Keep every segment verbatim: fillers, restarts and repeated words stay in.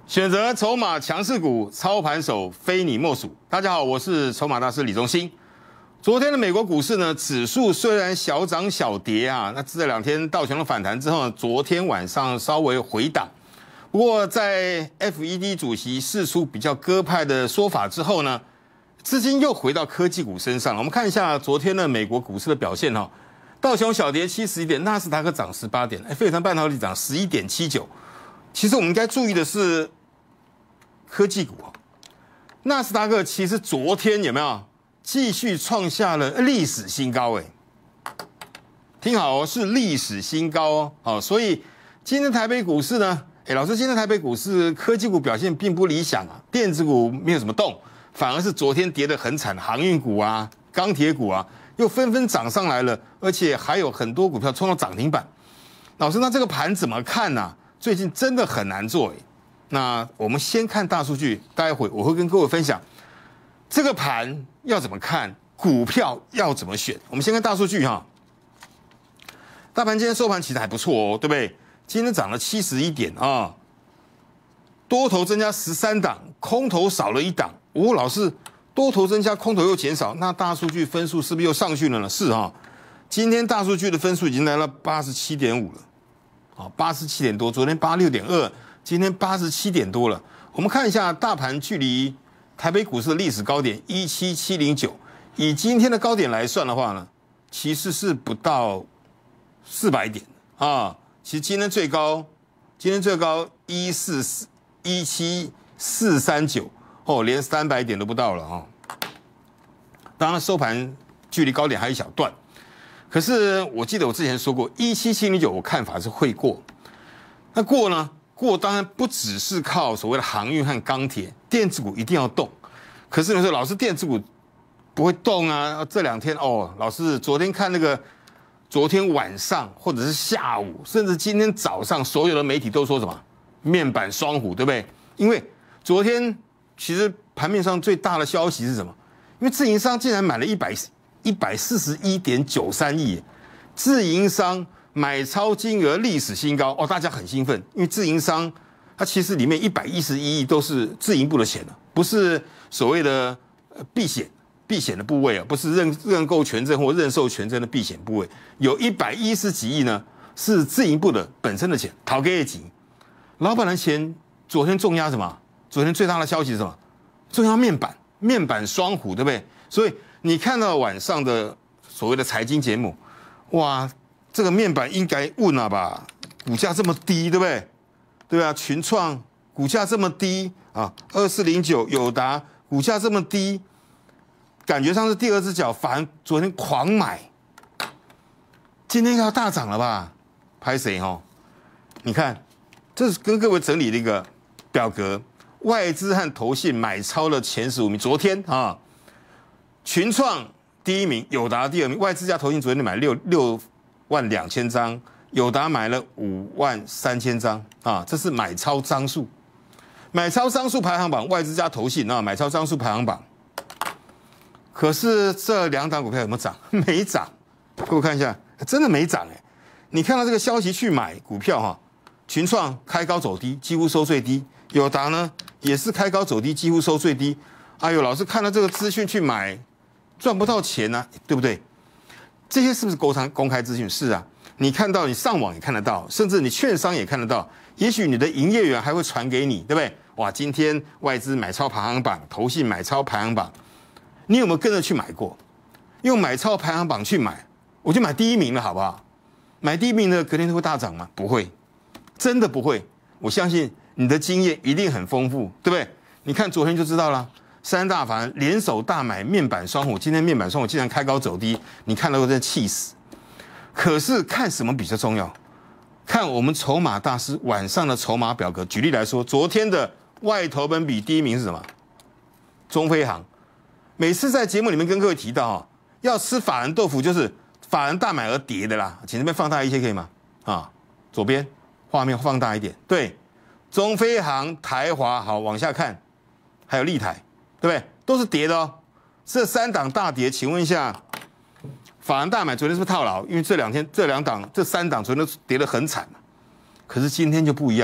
选择筹码强势股，操盘手非你莫属。大家好，我是筹码大师李宗兴。昨天的美国股市呢，指数虽然小涨小跌啊，那这两天道琼的反弹之后呢，昨天晚上稍微回档。不过在 F E D 主席释出比较鸽派的说法之后呢，资金又回到科技股身上了。我们看一下昨天的美国股市的表现哈，道琼小跌七十一点，纳斯达克涨十八点，费城半导体涨十一点七九。其实我们应该注意的是。科技股啊，纳斯达克其实昨天有没有继续创下了历史新高？哎，听好哦，是历史新高哦。好，所以今天台北股市呢，哎，老师，今天台北股市科技股表现并不理想啊，电子股没有什么动，反而是昨天跌得很惨，航运股啊、钢铁股啊又纷纷涨上来了，而且还有很多股票冲到涨停板。老师，那这个盘怎么看呢、啊？最近真的很难做哎。那我们先看大数据，待会我会跟各位分享这个盘要怎么看，股票要怎么选。我们先看大数据哈，大盘今天收盘其实还不错哦，对不对？今天涨了七十一点啊，多头增加十三档，空头少了一档。哦，老师，多头增加，空头又减少，那大数据分数是不是又上去了呢？是哈，今天大数据的分数已经来到八十七点五了，啊，八十七点多，昨天八十六点二。今天八十七点多了，我们看一下大盘距离台北股市的历史高点一七七零九，以今天的高点来算的话呢，其实是不到四百点啊。其实今天最高，今天最高一四四一七四三九哦，连三百点都不到了啊。当然收盘距离高点还有一小段，可是我记得我之前说过一七七零九，我看法是会过，那过呢？过当然不只是靠所谓的航运和钢铁，电子股一定要动。可是你说老师电子股不会动啊？这两天哦，老师昨天看那个，昨天晚上或者是下午，甚至今天早上，所有的媒体都说什么面板双虎，对不对？因为昨天其实盘面上最大的消息是什么？因为自营商竟然买了一百一百四十一点九三亿，自营商。买超金额历史新高哦，大家很兴奋，因为自营商它其实里面一百一十一亿都是自营部的钱了，不是所谓的避险避险的部位啊，不是认认购权证或认售权证的避险部位，有一百一十几亿呢是自营部的本身的钱，讨给几，老板的钱。昨天重压什么？昨天最大的消息是什么？重压面板，面板双虎，对不对？所以你看到晚上的所谓的财经节目，哇！这个面板应该问了吧？股价这么低，对不对？对啊，群创股价这么低啊，二四零九友达股价这么低，感觉上是第二只脚，反而昨天狂买，今天要大涨了吧？拍谁哈？你看，这是跟各位整理的一个表格，外资和投信买超的前十五名。昨天啊，群创第一名，友达第二名，外资加投信昨天买六六。万两千张，友达买了五万三千张啊，这是买超张数，买超张数排行榜，外资加投信啊，买超张数排行榜。可是这两档股票有没有涨？没涨，给我看一下，真的没涨哎。你看到这个消息去买股票哈，群创开高走低，几乎收最低；友达呢也是开高走低，几乎收最低。哎呦，老师看到这个资讯去买，赚不到钱啊，对不对？这些是不是公开公开资讯？是啊，你看到，你上网也看得到，甚至你券商也看得到。也许你的营业员还会传给你，对不对？哇，今天外资买超排行榜，投信买超排行榜，你有没有跟着去买过？用买超排行榜去买，我就买第一名了，好不好？买第一名的隔天都会大涨吗？不会，真的不会。我相信你的经验一定很丰富，对不对？你看昨天就知道了。三大法人联手大买面板双虎，今天面板双虎竟然开高走低，你看到真的气死。可是看什么比较重要？看我们筹码大师晚上的筹码表格。举例来说，昨天的外投本比第一名是什么？中飞航。每次在节目里面跟各位提到啊，要吃法人豆腐，就是法人大买而跌的啦。请这边放大一些可以吗？啊，左边画面放大一点。对，中飞航、台华，好，往下看，还有立台。对不对？都是跌的哦。这三档大跌，请问一下，法人大买昨天是不是套牢？因为这两天这两档这三档昨天都跌得很惨，可是今天就不一样，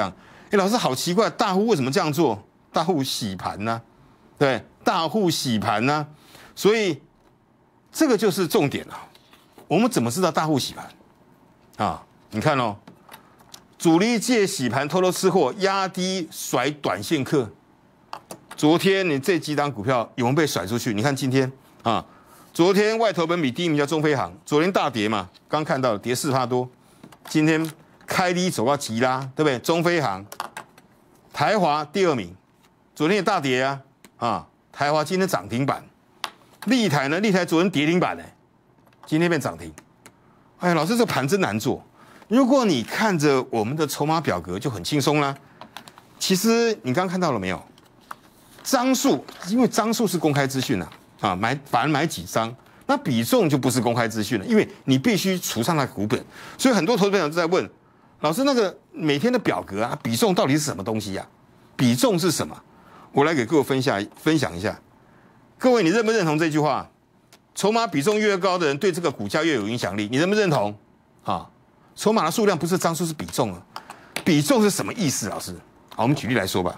哎，老师好奇怪，大户为什么这样做？大户洗盘呢、啊？对，大户洗盘呢、啊？所以这个就是重点啊。我们怎么知道大户洗盘啊？你看哦，主力借洗盘偷偷吃货，压低甩短线客。昨天你这几档股票有没有被甩出去？你看今天啊，昨天外投本比第一名叫中飞航，昨天大跌嘛，刚看到跌四趴多，今天开低走到急拉，对不对？中飞航、台华第二名，昨天也大跌啊，啊，台华今天涨停板，立台呢？立台昨天跌停板呢，今天变涨停。哎，老师这盘真难做。如果你看着我们的筹码表格就很轻松啦。其实你刚刚看到了没有？张数，因为张数是公开资讯啊，啊，买反而买几张，那比重就不是公开资讯了，因为你必须除上那个股本，所以很多投资朋友都在问老师，那个每天的表格啊，比重到底是什么东西呀、啊？比重是什么？我来给各位分享分享一下。各位，你认不认同这句话？筹码比重越高的人，对这个股价越有影响力，你认不认同？啊，筹码的数量不是张数，是比重啊。比重是什么意思？老师，好，我们举例来说吧。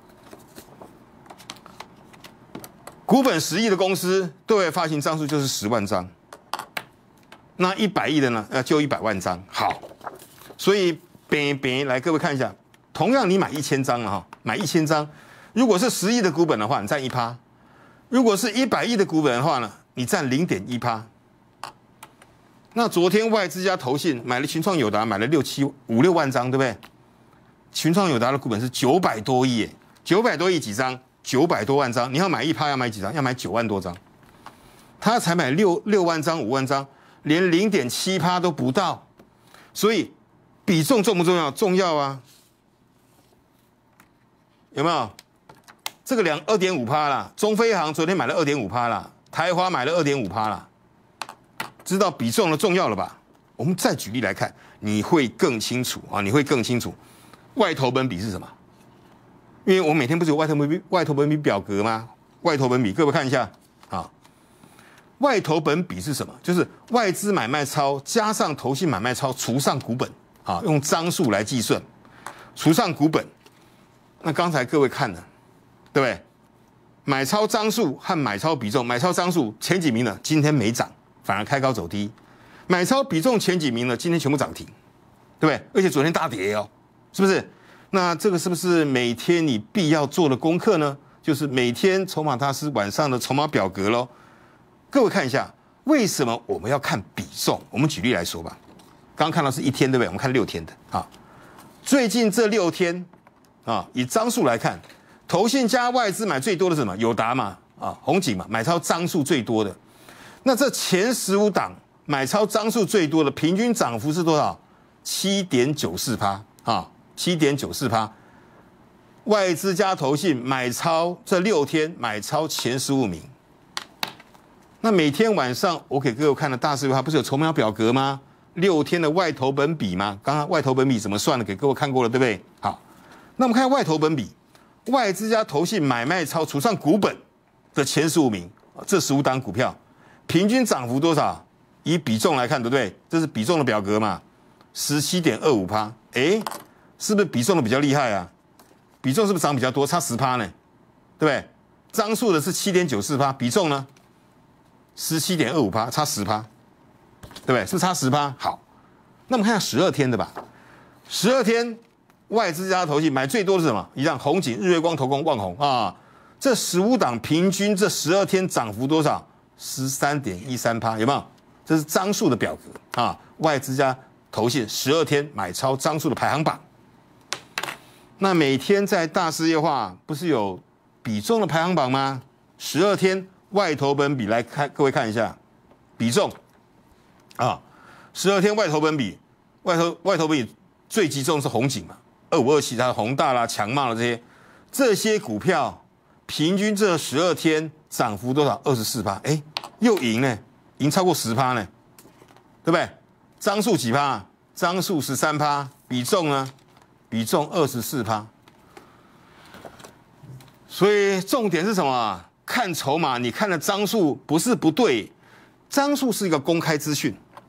股本十亿的公司，对外发行张数就是十万张。那一百亿的呢？呃，就一百万张。好，所以边边来，各位看一下，同样你买一千张了哈，买一千张，如果是十亿的股本的话，你占一趴；如果是一百亿的股本的话呢，你占零点一趴。那昨天外资加投信买了群创友达，买了六七五六万张，对不对？群创友达的股本是九百多亿耶，九百多亿几张？九百多万张，你要买一趴要买几张？要买九万多张，他才买六六万张、五万张，连零点七趴都不到，所以比重重不重要？重要啊，有没有？这个两二点五趴啦，中飞航昨天买了二点五趴啦，台华买了二点五趴啦，知道比重的重要了吧？我们再举例来看，你会更清楚啊，你会更清楚，外投本比是什么？因为我每天不是有外投本比外投本比表格吗？外投本比，各位看一下啊。外投本比是什么？就是外资买卖超加上投信买卖超除上股本啊，用张数来计算，除上股本。那刚才各位看了，对不对？买超张数和买超比重，买超张数前几名呢，今天没涨，反而开高走低；买超比重前几名呢，今天全部涨停，对不对？而且昨天大跌哦，是不是？那这个是不是每天你必要做的功课呢？就是每天筹码大师晚上的筹码表格咯。各位看一下，为什么我们要看比重？我们举例来说吧。刚刚看到是一天，对不对？我们看六天的啊。最近这六天啊，以张数来看，投信加外资买最多的是什么？友达嘛，啊，宏景嘛，买超张数最多的。那这前十五档买超张数最多的，平均涨幅是多少？七点九四趴啊。七点九四趴，外资加投信买超这六天买超前十五名。那每天晚上我给各位看的大师它不是有筹码表格吗？六天的外投本比吗？刚刚外投本比怎么算的？给各位看过了，对不对？好，那我们看外投本比，外资加投信买卖超除上股本的前十五名，这十五档股票平均涨幅多少？以比重来看，对不对？这是比重的表格嘛，十七点二五趴，哎。是不是比重的比较厉害啊？比重是不是涨比较多，差十趴呢？对不对？张数的是七点九四趴，比重呢十七点二五趴，差十趴，对不对？是不是差十趴？好，那我们看下十二天的吧。十二天外资加投信买最多的是什么？一样，宏景、日月光、投控、旺宏啊。这十五档平均这十二天涨幅多少？十三点一三趴，有没有？这是张数的表格啊。外资加投信十二天买超张数的排行榜。那每天在大事业化不是有比重的排行榜吗？十二天外投本比来看，各位看一下比重啊，十二天外投本比，外投外投本比最集中是宏景嘛，二五二七，它的宏大啦、强茂啦这些这些股票，平均这十二天涨幅多少？二十四趴，哎，又赢呢，赢超过十趴呢，对不对？张数几趴？张数十三趴，比重呢？比重二十四趴，所以重点是什么？看筹码，你看的张数不是不对，张数是一个公开资讯，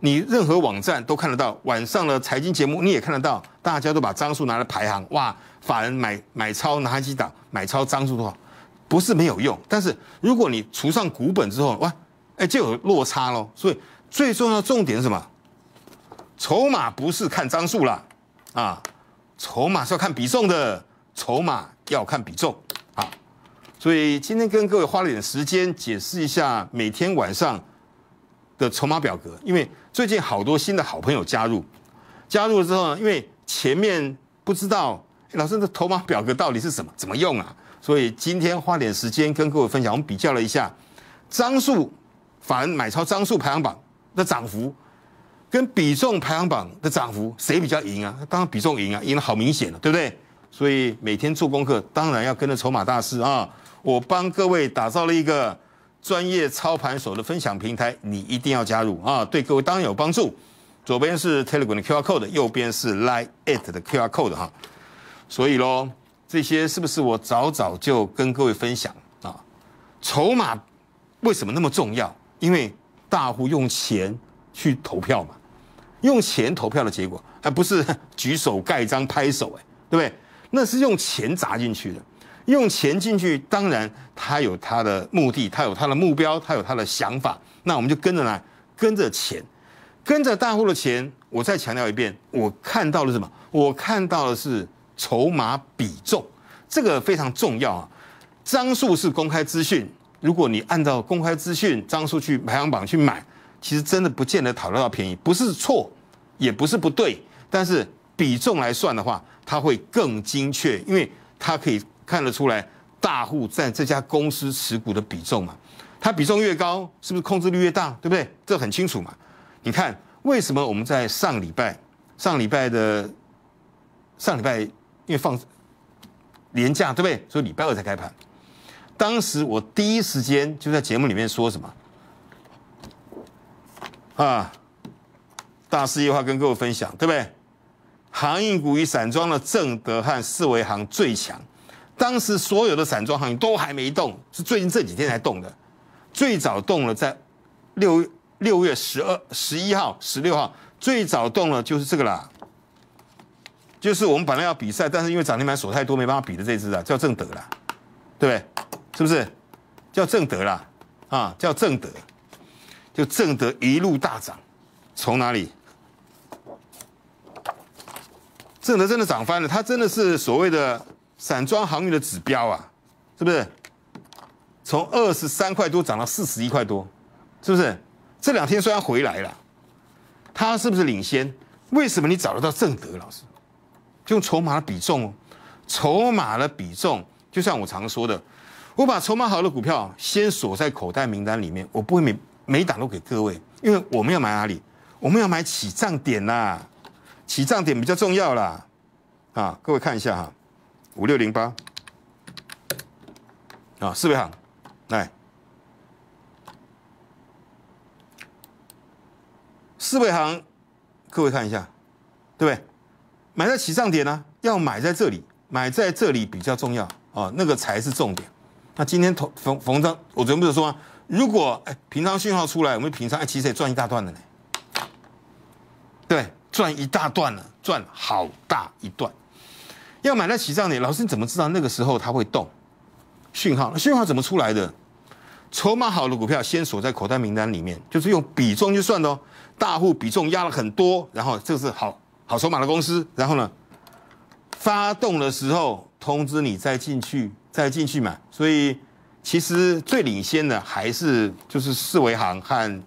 你任何网站都看得到，晚上的财经节目你也看得到，大家都把张数拿来排行，哇，法人买买超哪几档，买超张数多少，不是没有用，但是如果你除上股本之后，哇，哎，就有落差咯。所以最重要的重点是什么？筹码不是看张数啦，啊，筹码是要看比重的，筹码要看比重啊。所以今天跟各位花了点时间解释一下每天晚上的筹码表格，因为最近好多新的好朋友加入，加入了之后呢，因为前面不知道老师的筹码表格到底是什么，怎么用啊？所以今天花点时间跟各位分享，我们比较了一下张数法人买超张数排行榜的涨幅，跟比重排行榜的涨幅，谁比较赢啊？当然比重赢啊，赢得好明显了，对不对？所以每天做功课，当然要跟着筹码大师啊。我帮各位打造了一个专业操盘手的分享平台，你一定要加入啊，对各位当然有帮助。左边是 Telegram 的 Q R code， 右边是 Line at 的 Q R code 哈。所以咯，这些是不是我早早就跟各位分享啊？筹码为什么那么重要？因为大户用钱去投票嘛，用钱投票的结果，而不是举手盖章拍手，哎，对不对？那是用钱砸进去的。用钱进去，当然他有他的目的，他有他的目标，他有他的想法。那我们就跟着来，跟着钱，跟着大户的钱。我再强调一遍，我看到的是什么？我看到的是筹码比重，这个非常重要啊。张数是公开资讯，如果你按照公开资讯张数去排行榜去买，其实真的不见得讨得到便宜，不是错，也不是不对。但是比重来算的话，它会更精确，因为它可以看得出来大户在这家公司持股的比重嘛，它比重越高，是不是控制率越大？对不对？这很清楚嘛。你看为什么我们在上礼拜、上礼拜的上礼拜因为放连假，对不对？所以礼拜二才开盘。当时我第一时间就在节目里面说什么啊？大事业化跟各位分享，对不对？航运股与散装的正德和四维航最强。当时所有的散装航运都还没动，是最近这几天才动的。最早动了在六六月十二、十一号、十六号，最早动了就是这个啦，就是我们本来要比赛，但是因为涨停板锁太多，没办法比的这只啊，叫正德啦，对不对？是不是？叫正德啦，啊，叫正德，就正德一路大涨，从哪里？正德真的涨翻了，它真的是所谓的散装航运的指标啊，是不是？从二十三块多涨到四十一块多，是不是？这两天虽然回来了，它是不是领先？为什么你找得到正德老师？就用筹码的比重哦，筹码的比重，就像我常说的，我把筹码好的股票先锁在口袋名单里面，我不会每每档都给各位，因为我们要买哪里？我们要买起涨点啦，起涨点比较重要啦。啊，各位看一下哈。五六零八啊，四维航来，四维航，各位看一下，对不对？买在起涨点呢、啊，要买在这里，买在这里比较重要啊，那个才是重点。那今天同冯冯章，我昨天不是说吗？如果哎平仓讯号出来，我们平仓哎其实也赚一大段了呢，对，赚一大段了，赚好大一段。要买在起涨点，老师你怎么知道那个时候它会动？讯号，那讯号怎么出来的？筹码好的股票先锁在口袋名单里面，就是用比重去算的哦。大户比重压了很多，然后这个是好好筹码的公司，然后呢，发动的时候通知你再进去，再进去买。所以其实最领先的还是就是四维航和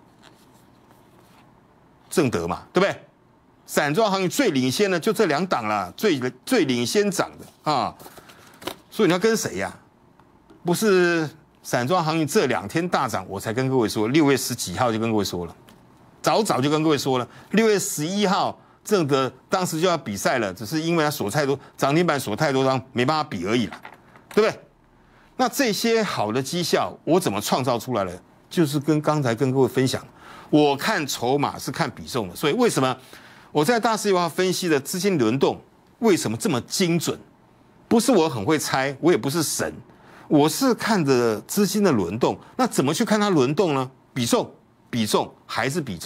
正德嘛，对不对？散装航运最领先的就这两档啦，最最领先涨的啊，所以你要跟谁呀、啊？不是散装航运这两天大涨，我才跟各位说，六月十几号就跟各位说了，早早就跟各位说了，六月十一号正德当时就要比赛了，只是因为它锁太多涨停板锁太多张，没办法比而已啦，对不对？那这些好的绩效我怎么创造出来的？就是跟刚才跟各位分享，我看筹码是看比重的，所以为什么？我在大事业化分析的资金轮动为什么这么精准？不是我很会猜，我也不是神，我是看着资金的轮动。那怎么去看它轮动呢？比重，比重还是比重。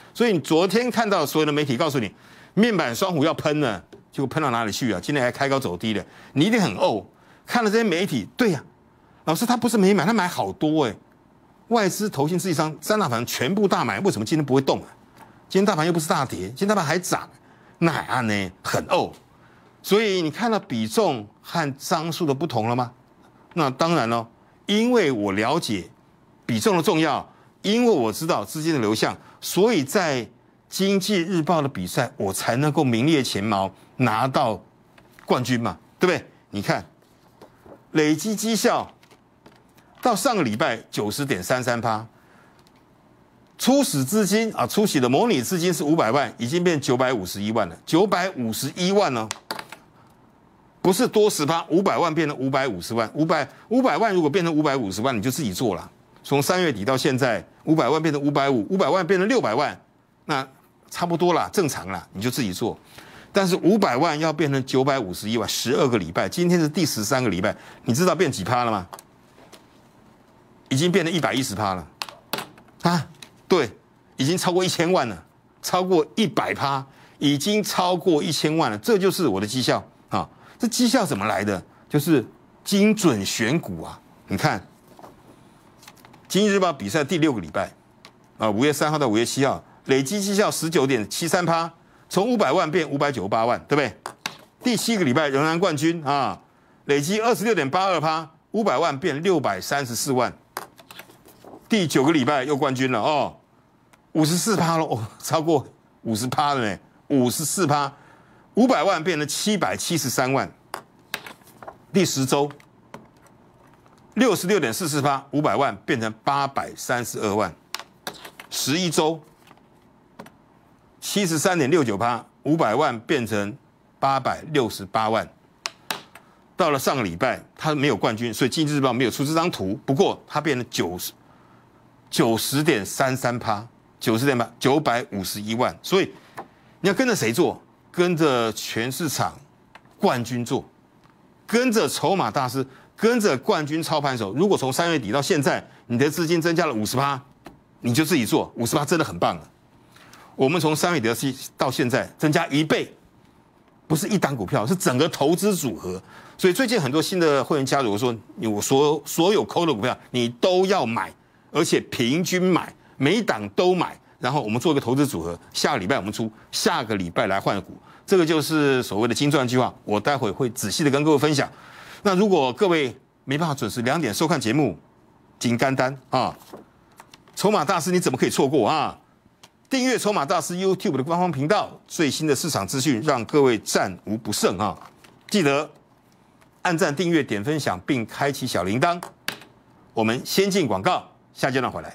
所以你昨天看到所有的媒体告诉你，面板双虎要喷了，结果喷到哪里去啊？今天还开高走低的，你一定很怄。看了这些媒体，对呀、啊，老师他不是没买，他买好多哎、欸，外资、投信、自己商三大盘全部大买，为什么今天不会动啊？今天大盘又不是大跌，今天大盘还涨，那样呢？很怄。所以你看到比重和张数的不同了吗？那当然了，因为我了解比重的重要，因为我知道资金的流向，所以在经济日报的比赛，我才能够名列前茅，拿到冠军嘛，对不对？你看，累积绩效到上个礼拜九十点三三趴，初始资金啊，初始的模拟资金是五百万，已经变九百五十一万了，九百五十一万呢。不是多十趴，五百万变成五百五十万，五百五百万如果变成五百五十万，你就自己做了。从三月底到现在，五百万变成五百五，五百万变成六百万，那差不多啦，正常啦，你就自己做。但是五百万要变成九百五十一万，十二个礼拜，今天是第十三个礼拜，你知道变几趴了吗？已经变成一百一十趴了，啊，对，已经超过一千万了，超过一百趴，已经超过一千万了，这就是我的绩效啊。这绩效怎么来的？就是精准选股啊！你看，经济日报比赛第六个礼拜，啊，五月三号到五月七号，累积绩效十九点七三趴，从五百万变五百九十八万，对不对？第七个礼拜仍然冠军啊，累积二十六点八二趴，五百万变六百三十四万。第九个礼拜又冠军了哦，五十四趴了哦，超过五十趴了呢，五十四趴。五百万变成七百七十三万，第十周六十六点四四趴，五百万变成八百三十二万，十一周七十三点六九趴，五百万变成八百六十八万。到了上个礼拜，他没有冠军，所以经济日报没有出这张图。不过他变成九十九十点三三趴，九十点八九百五十一万。所以你要跟着谁做？跟着全市场冠军做，跟着筹码大师，跟着冠军操盘手。如果从三月底到现在，你的资金增加了五十趴，你就自己做，五十趴真的很棒了。我们从三月底到现在增加一倍，不是一档股票，是整个投资组合。所以最近很多新的会员加入，我说我所所有扣的股票你都要买，而且平均买，每一档都买。然后我们做一个投资组合，下个礼拜我们出，下个礼拜来换股，这个就是所谓的精赚计划。我待会会仔细的跟各位分享。那如果各位没办法准时两点收看节目，金干单啊，筹码大师你怎么可以错过啊？订阅筹码大师 YouTube 的官方频道，最新的市场资讯让各位战无不胜啊！记得按赞、订阅、点分享，并开启小铃铛。我们先进广告，下阶段回来。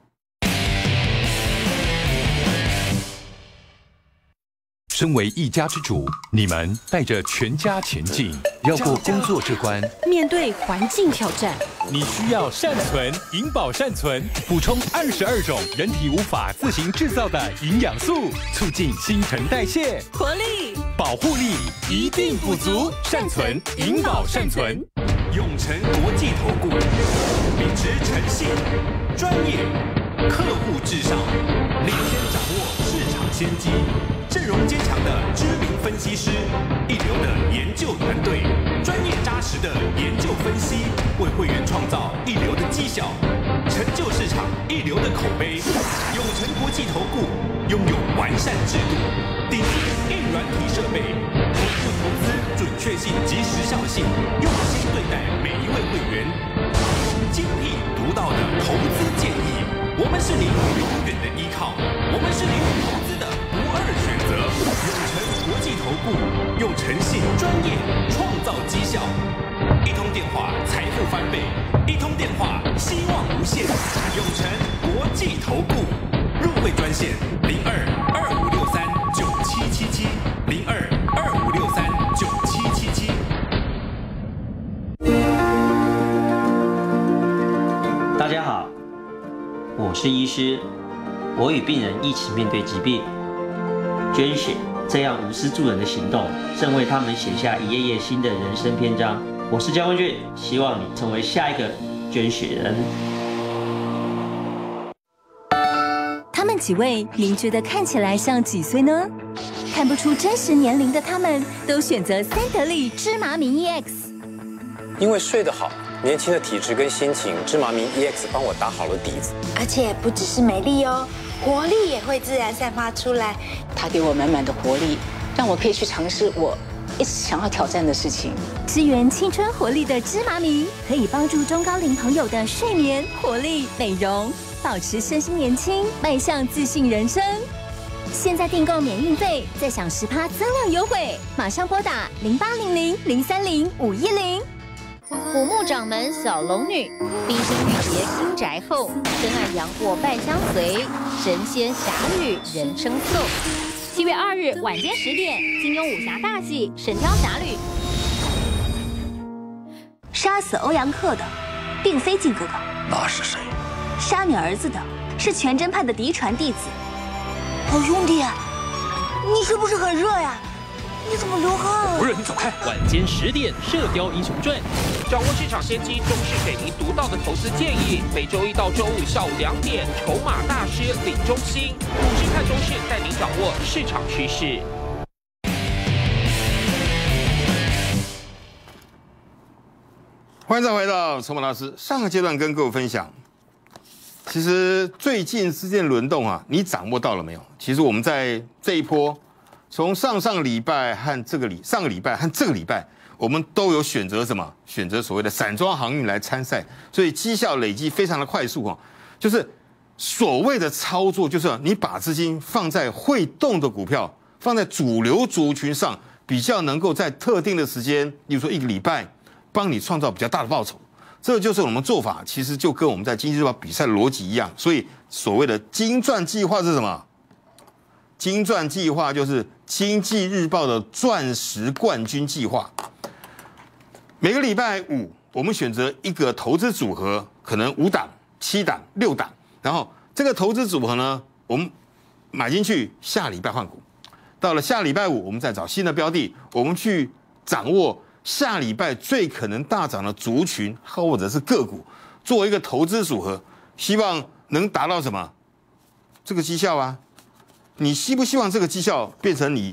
身为一家之主，你们带着全家前进，绕过工作这关， 面对环境挑战， 你需要善存银保善存，补充二十二种人体无法自行制造的营养素，促进新陈代谢， 活力、 保护力一定补足。善存银保善存，永诚国际投顾，秉持诚信、专业、客户至上，领先掌握市场先机。阵容坚强的知名分析师，一流的研究团队，专业扎实的研究分析，为会员创造一流的绩效，成就市场一流的口碑。永诚国际投顾拥有完善制度，顶级硬软体设备，投顾投资准确性及时效性，用心对待每一位会员，精辟独到的投资建议。我们是您永远的依靠，我们是您投资的不二选择。永诚国际投顾用诚信、专业创造绩效，一通电话财富翻倍，一通电话希望无限。永诚国际投顾入会专线零二二五六三九七七七零二二五六三九七七七。 大家好，我是医师，我与病人一起面对疾病。捐血这样无私助人的行动，正为他们写下一页页新的人生篇章。我是江文俊，希望你成为下一个捐血人。 几位，您觉得看起来像几岁呢？看不出真实年龄的他们，都选择三得利芝麻明 E X。 因为睡得好，年轻的体质跟心情，芝麻明 E X 帮我打好了底子。 而且不只是美丽哦，活力也会自然散发出来。 它给我满满的活力，让我可以去尝试我一直想要挑战的事情。 支援青春活力的芝麻明，可以帮助中高龄朋友的睡眠、活力、美容，保持身心年轻，迈向自信人生。现在订购免运费，再享十趴增量优惠，马上拨打零八零零零三零五一零。 虎目掌门小龙女，冰心玉洁新宅后，真爱洋货拜相随，神仙侠侣人称颂。七月二日晚间十点，金庸武侠大戏《神雕侠侣》。 杀死欧阳克的，并非靖哥哥， 那是谁？ 杀你儿子的，是全真派的嫡传弟子。好兄弟，你是不是很热呀？你怎么流汗啊？ 不热，你走开。 晚间十点，《射雕英雄传》， 掌握市场先机，中视给您独到的投资建议。每周一到周五下午两点，筹码大师李忠兴，股市看中视，带您掌握市场趋势。 欢迎再回到筹码大师。上个阶段跟各位分享，其实最近之间轮动啊，你掌握到了没有？其实我们在这一波。从上上礼拜和这个礼上个礼拜和这个礼拜，我们都有选择什么？选择所谓的散装航运来参赛，所以绩效累积非常的快速哈。就是所谓的操作，就是你把资金放在会动的股票，放在主流族群上，比较能够在特定的时间，例如说一个礼拜，帮你创造比较大的报酬。这就是我们做法，其实就跟我们在经济日报比赛的逻辑一样。所以所谓的金钻计划是什么？金钻计划就是经济日报的钻石冠军计划。每个礼拜五，我们选择一个投资组合，可能五档、七档、六档，然后这个投资组合呢，我们买进去，下礼拜换股。到了下礼拜五，我们再找新的标的，我们去掌握下礼拜最可能大涨的族群或者是个股，做一个投资组合，希望能达到什么？这个绩效啊。你希不希望这个绩效变成你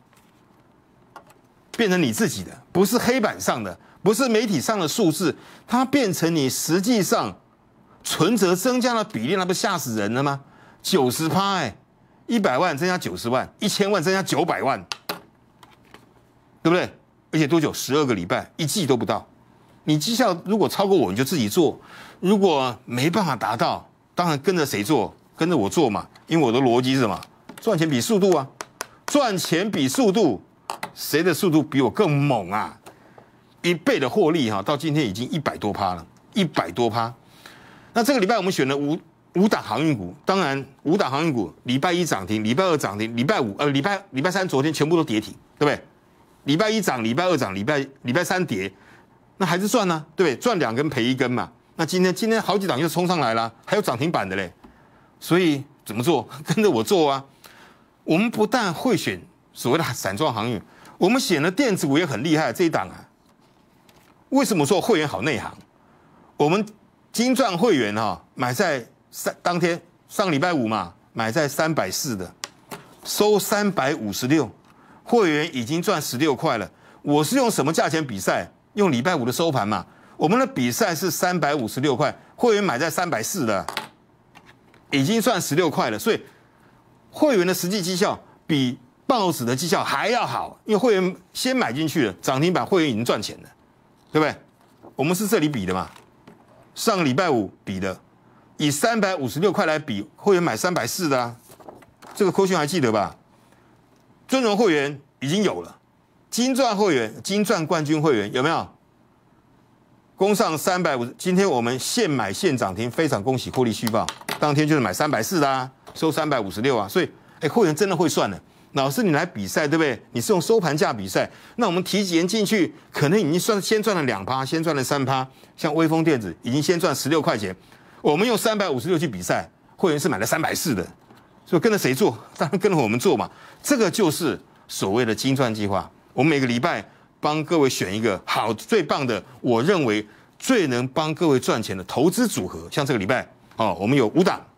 变成你自己的，不是黑板上的，不是媒体上的数字，它变成你实际上存折增加的比例，那不吓死人了吗？九十趴哎，一百万增加九十万，一千万增加九百万，对不对？而且多久？十二个礼拜，一季都不到。你绩效如果超过我，你就自己做；如果没办法达到，当然跟着谁做？跟着我做嘛，因为我的逻辑是什么？赚钱比速度啊，赚钱比速度，谁的速度比我更猛啊？一倍的获利哈，到今天已经一百多趴了，一百多趴。那这个礼拜我们选了五五档航运股，当然五档航运股，礼拜一涨停，礼拜二涨停，礼拜五呃礼拜礼拜三昨天全部都跌停，对不对？礼拜一涨，礼拜二涨，礼拜礼拜三跌，那还是赚呢、啊，对不对？赚两根赔一根嘛。那今天今天好几档就冲上来了，还有涨停板的嘞。所以怎么做？跟着我做啊！我们不但会选所谓的散装航运，我们选的电子股也很厉害。这一档啊，为什么说会员好内行？我们金钻会员哈、啊，买在三当天上礼拜五嘛，买在三百四的，收三百五十六，会员已经赚十六块了。我是用什么价钱比赛？用礼拜五的收盘嘛。我们的比赛是三百五十六块，会员买在三百四的，已经赚十六块了，所以。会员的实际绩效比报纸的绩效还要好，因为会员先买进去了，涨停板会员已经赚钱了，对不对？我们是这里比的嘛，上个礼拜五比的，以三百五十六块来比，会员买三百四的啊，这个扣讯还记得吧？尊荣会员已经有了，金钻会员、金钻冠军会员有没有？攻上三百五，今天我们现买现涨停，非常恭喜获利续报，当天就是买三百四的啊。收三百五十六啊，所以哎，会员真的会算的。老师，你来比赛对不对？你是用收盘价比赛，那我们提前进去，可能已经算先赚了两趴，先赚了三趴。像微风电子已经先赚十六块钱，我们用三百五十六去比赛，会员是买了三百四的，所以跟着谁做？当然跟着我们做嘛。这个就是所谓的金钻计划。我们每个礼拜帮各位选一个好最棒的，我认为最能帮各位赚钱的投资组合。像这个礼拜哦，我们有五档。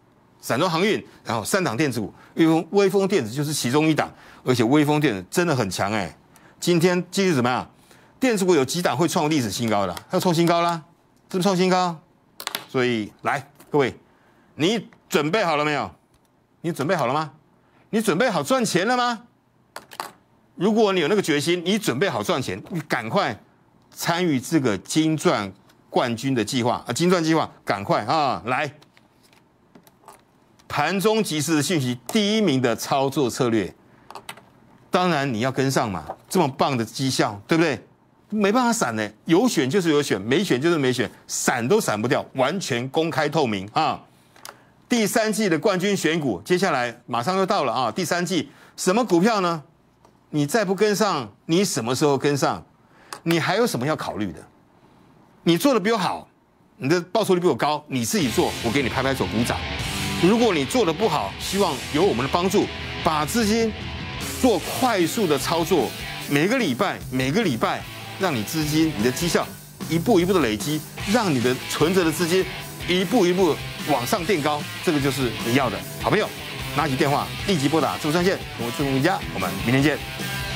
散装航运，然后三档电子股，微风微风电子就是其中一档，而且微风电子真的很强哎。今天继续怎么样？电子股有几档会创历史新高的？要创新高啦，是不是创新高？所以来，各位，你准备好了没有？你准备好了吗？你准备好赚钱了吗？如果你有那个决心，你准备好赚钱，你赶快参与这个金钻冠军的计划啊！金钻计划，赶快啊！来，盘中即时的讯息，第一名的操作策略，当然你要跟上嘛！这么棒的绩效，对不对？没办法闪呢，有选就是有选，没选就是没选，闪都闪不掉，完全公开透明啊！第三季的冠军选股，接下来马上就到了啊！第三季什么股票呢？你再不跟上，你什么时候跟上？你还有什么要考虑的？你做的比我好，你的报酬率比我高，你自己做，我给你拍拍手鼓掌。如果你做的不好，希望有我们的帮助，把资金做快速的操作，每个礼拜每个礼拜，让你资金、你的绩效一步一步的累积，让你的存着的资金一步一步往上垫高，这个就是你要的。好朋友，拿起电话立即拨打智富专线，我是吴家，我们明天见。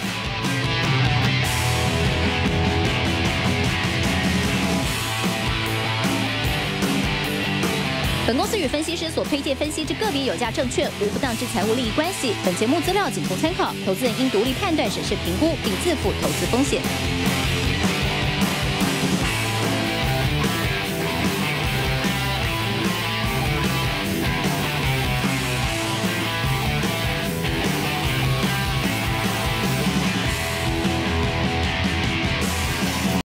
本公司与分析师所推荐分析之个别有价证券无不当之财务利益关系。本节目资料仅供参考，投资人应独立判断、审视、评估，并自负投资风险。